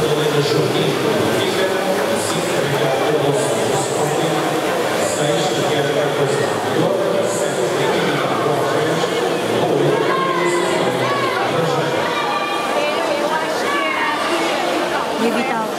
Madalena Joaquim, Benfica, 5, Ricardo Cardoso, Sporting, 6, Ricardo Cardoso, Mallorca, 7, Ricardo Borges, 8, E Vital.